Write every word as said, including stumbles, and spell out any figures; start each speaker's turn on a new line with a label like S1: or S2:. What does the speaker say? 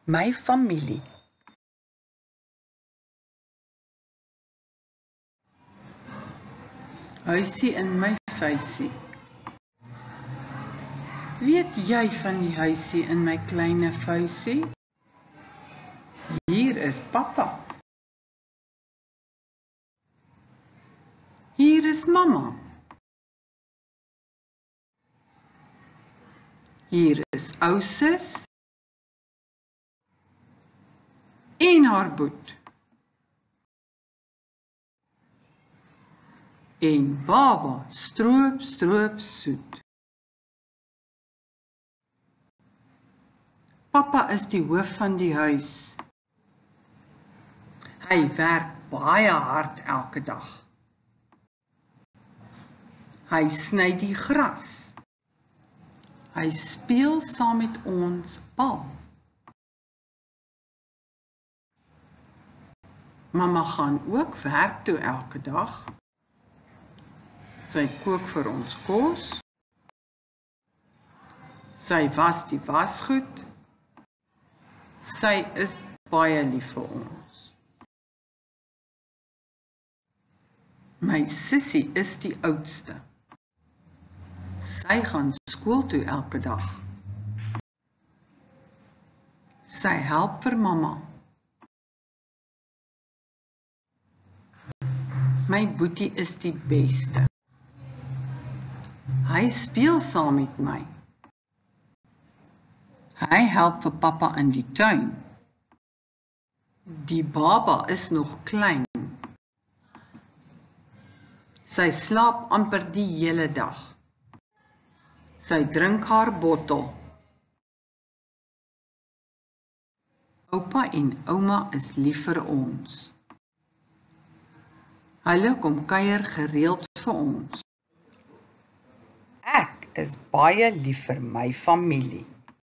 S1: My familie.
S2: Huisie in my vuisie. Weet jy van die huisie in my kleine vuisie? Hier is pappa. Hier is mamma. Hier is ou sus en haar boet. En baba stroop, stroop, soet. Pappa is die hoof van die huis. Hy werk baie hard elke dag. Hy sny die gras. Hy speel saam met ons bal. Mamma gaan ook werk toe elke dag. Sy kook vir ons kos. Sy was die wasgoed. Sy is baie lief vir ons. My sussie is die oudste. Sy gaan skool toe elke dag. Sy help vir mamma. My boetie is die beste. Hy speel saam met my. Hy help vir pappa in die tuin. Die baba is nog klein. Sy slaap amper die hele dag. Sy drink haar bottel. Oupa en ouma is lief vir ons. Hulle kom kuier gereeld vir ons.
S1: Ek is baie lief vir my familie.